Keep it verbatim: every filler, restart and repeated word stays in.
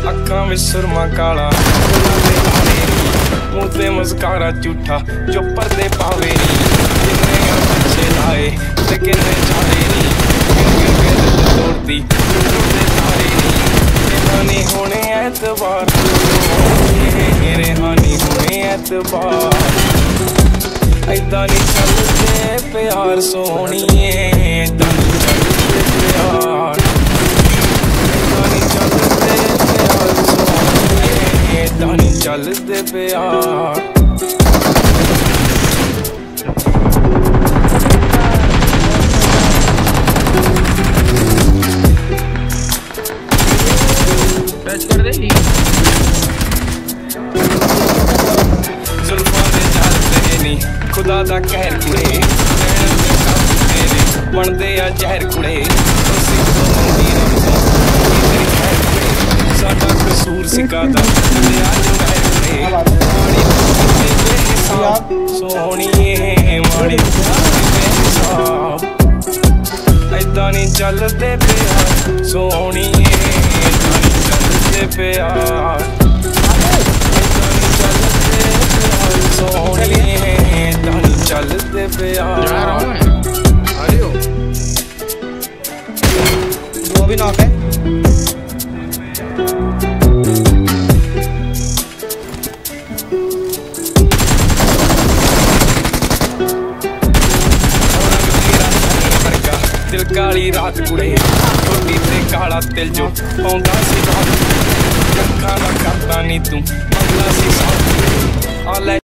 अखां में सुरमा काला मुँह ते मस्कारा झूठा जो पर्दे पावे नी किन्ने अच्छे लाए ते किन्ने चाले नी तोड़ती तारे नी होने एतबार मेरे हानी होने एतबार ऐदा नी चलदे प्यार सोहणिए ऐदा नी चलदे प्यार ऐदा नी चलदे प्यार सोहणिए ऐदा नी चलदे प्यार कर दे जुल्फां दे चलदे नी खुदा दा कहर कुड़े बनदे आ जहर कुड़े साडा कसूर सिकादा सोहणिए माड़ी ऐदा नी चलदे प्यार सोहणिए ऐदा नी चलदे प्यार ऐदा नी चलदे प्यार सोहणिए ऐदा नी चलदे प्यार जा रहा हूं मैं आ रही हो वो भी नॉक है दिल काली रात कुड़े रोटी ते काला तिल जो पाउंदा सी रात अखां दा करदा नी तू मंगला सी